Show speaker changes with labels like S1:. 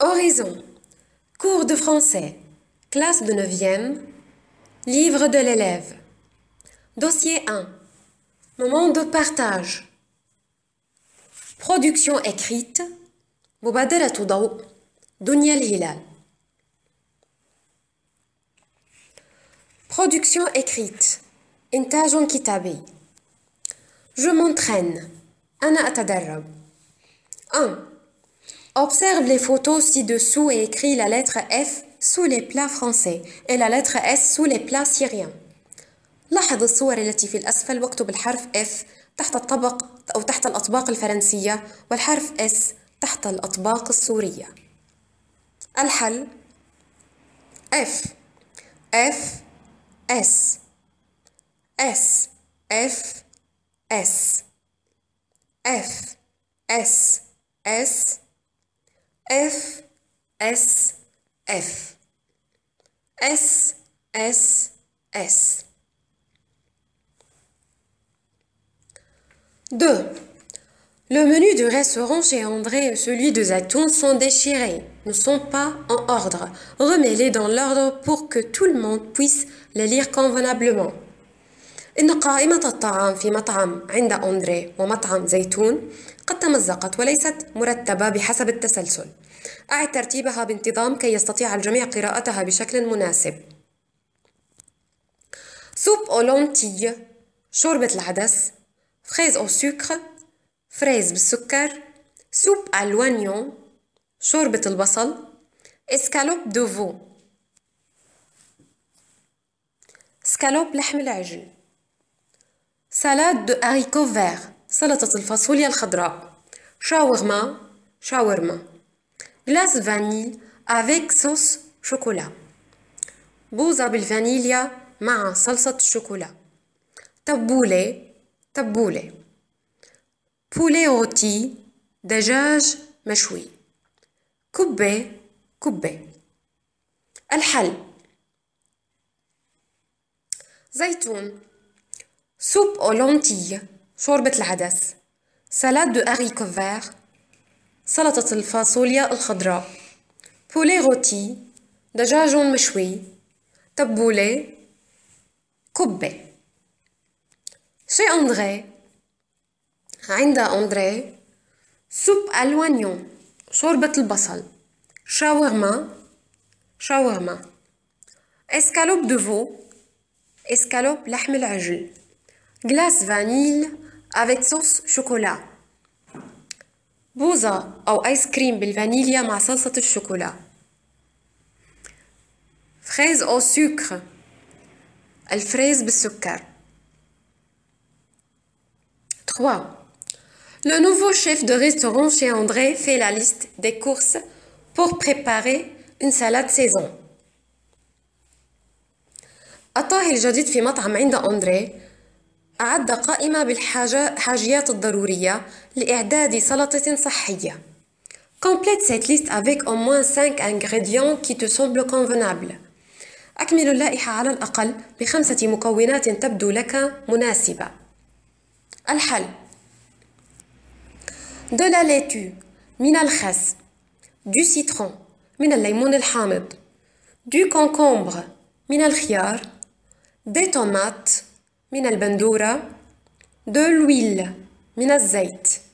S1: Horizon. Cours de français. Classe de 9e. Livre de l'élève. Dossier 1. Moment de partage. Production écrite. مبادرة ضوء. دنيا الهلال. Production écrite. إنتاج كتابي. Je m'entraîne. أنا أتدرب. 1. Observe les photos ci-dessous et écris la lettre F sous les plats français et la lettre S sous les plats syriens. لاحظ الصور التي في الأسفل واكتب الحرف F تحت الطبق أو تحت الأطباق الفرنسية والحرف S تحت الأطباق السورية. الحل F F S S F S F S S F S F S S S. 2. Le menu du restaurant chez André et celui de Zaytoun sont déchirés, ne sont pas en ordre. Remets-les dans l'ordre pour que tout le monde puisse les lire convenablement. إن قائمة الطعام في مطعم عند أندري ومطعم زيتون قد تمزقت وليست مرتبة بحسب التسلسل. أعد ترتيبها بانتظام كي يستطيع الجميع قراءتها بشكل مناسب. سوب أو لونتي شوربة العدس. فريز أو سكر فريز بالسكر. سوب à l'oignon شوربة البصل. اسكالوب دو فو اسكالوب لحم العجل. سالاد دو هاريكو فير سلطة الفاصوليا الخضراء. شاورما. glace vanille avec sauce chocolat. بوظة بالفانيليا مع صلصة الشوكولا. تبولة poulet rôti دجاج مشوي. كبة. الحل زيتون سوب أو لونتي شوربة العدس. سالاد دو هاريكو فير سلطة الفاصوليا الخضراء. poulet rôti دجاج مشوي. تبولة كبة. chez André عند أندري سوب à l'oignon شوربة البصل. شاورما. اسكالوب دو فو اسكالوب لحم العجل. glace vanille avec sauce chocolat. بوظة أو آيس كريم بالفانيليا مع صلصة الشوكولا. فريز أو سكر الفريز بالسكر. 3. Le nouveau chef de restaurant chez André fait la liste des courses pour préparer une salade saison. الطاهي الجديد في مطعم عند أندري أعد قائمة بالحاجيات الضرورية لإعداد سلطة صحية. Complète cette liste avec au moins 5 ingrédients qui te semblent convenables. أكمل اللائحة على الأقل ب5 مكونات تبدو لك مناسبة. الحل de la laitue من الخس. du citron من الليمون الحامض. du concombre من الخيار. des tomates من البندورة. de l'huile من الزيت.